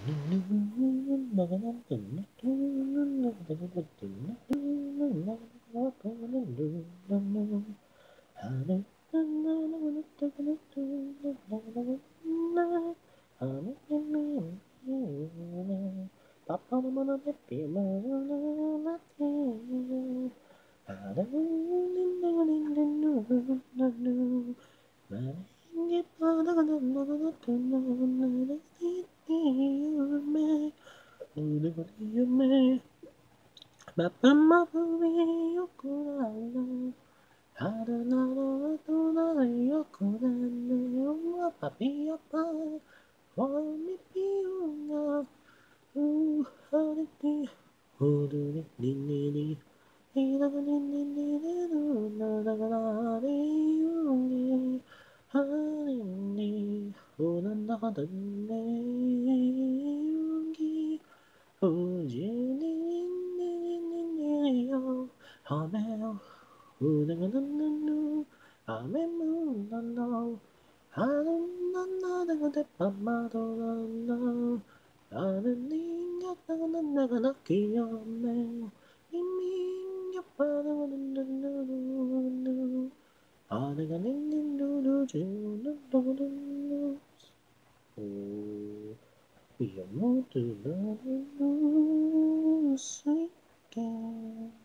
春などとないよこれねはパピアパンフォーミピオがハリピホルリリリリリラリリリリルナララリユニハリリホランダダネユギフジリリリリリよハメオフレガナナヌアメムナナハルナナダガデパマドラナアレリンガタガナナガナキヨメイミンガパラガナナナナアレガニンニンルルジュルルルルおやもとらるすいけ